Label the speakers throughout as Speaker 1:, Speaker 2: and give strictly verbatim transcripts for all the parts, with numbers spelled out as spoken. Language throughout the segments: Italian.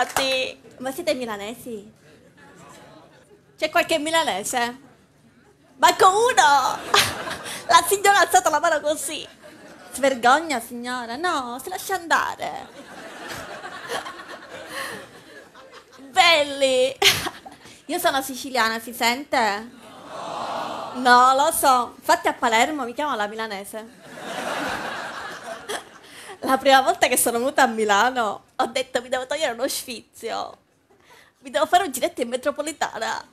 Speaker 1: Bentornati! Ma siete milanesi? C'è qualche milanese? Manco uno! La signora ha alzato la mano così. Si vergogna, signora? No, si lascia andare. Belli! Io sono siciliana, si sente? No, lo so. Infatti a Palermo mi chiamo la milanese. La prima volta che sono venuta a Milano ho detto mi devo togliere uno sfizio. Mi devo fare un giretto in metropolitana.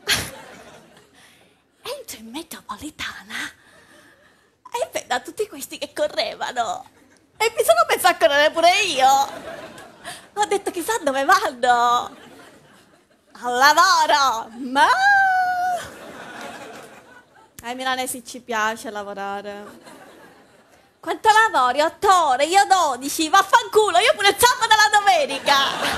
Speaker 1: Entro in metropolitana e vedo a tutti questi che correvano. E mi sono messa a correre pure io. Ho detto chissà dove vanno. Al lavoro. Ma ai milanesi ci piace lavorare. Quanto lavori? Otto ore, io dodici, vaffanculo, io pure il sabato e la domenica.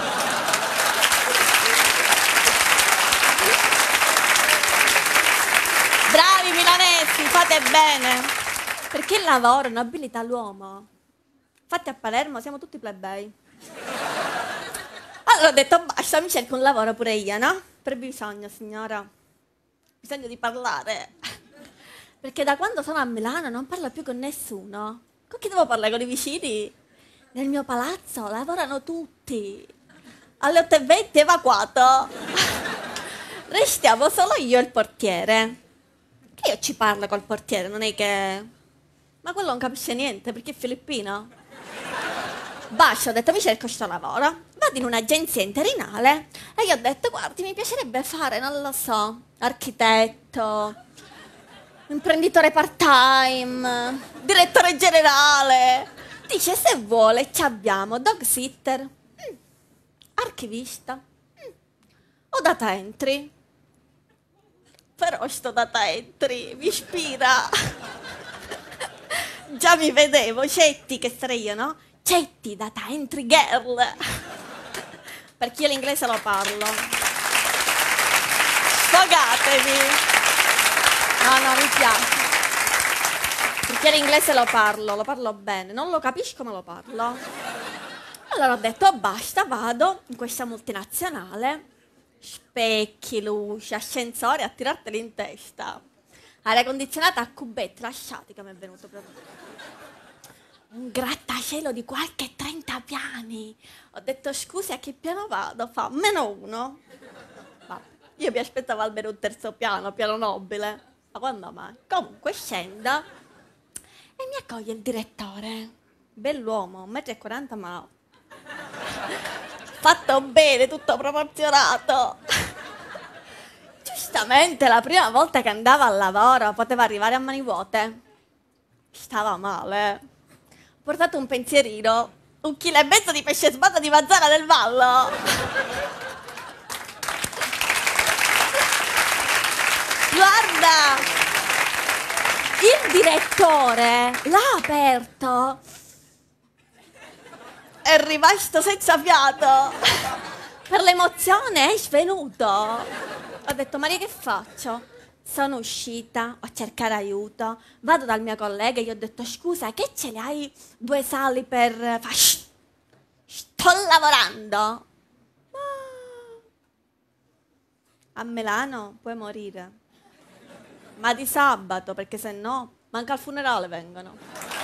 Speaker 1: Bravi milanesi, fate bene. Perché il lavoro nobilita l'uomo. Infatti a Palermo siamo tutti plebei. Allora ho detto basta, mi cerco un lavoro pure io, no? Per bisogno, signora. Bisogno di parlare. Perché da quando sono a Milano non parlo più con nessuno. Con chi devo parlare? Con i vicini? Nel mio palazzo lavorano tutti. Alle otto e venti evacuato. Restiamo solo io e il portiere. Che io ci parlo col portiere, non è che... Ma quello non capisce niente, perché è filippino. Basta, ho detto mi cerco sto lavoro. Vado in un'agenzia interinale e gli ho detto guardi mi piacerebbe fare, non lo so, architetto, imprenditore part-time, direttore generale. Dice se vuole ci abbiamo dog sitter, mm. archivista mm. o data entry. Però sto data entry mi ispira. Già mi vedevo, Cetti che sarei io, no? Cetti, data entry girl. Perché io l'inglese lo parlo. Sfogatevi. No, no, mi piace. Perché l'inglese lo parlo, lo parlo bene. Non lo capisco, ma lo parlo. Allora ho detto, oh, basta, vado in questa multinazionale. Specchi, luci, ascensori, a tirarteli in testa. Aria condizionata a cubetti, lasciati che mi è venuto proprio. Un grattacielo di qualche trenta piani. Ho detto, scusi, a che piano vado? Fa, meno uno. Vabbè, io mi aspettavo almeno un terzo piano, piano nobile. Ma quando mai? Comunque scendo e mi accoglie il direttore. Bell'uomo, un metro e quaranta ma... fatto bene, tutto proporzionato. Giustamente, la prima volta che andava al lavoro poteva arrivare a mani vuote. Stava male. Ho portato un pensierino, un chilo e mezzo di pesce sbada di Mazzara del Vallo. Guarda, il direttore l'ha aperto. È rimasto senza fiato. Per l'emozione è svenuto. Ho detto, Maria, che faccio? Sono uscita a cercare aiuto, vado dal mio collega e gli ho detto, scusa, che ce li hai due sali per... Fa, shh, sto lavorando. A Milano puoi morire. Ma di sabato, perché se no, manca al funerale vengono.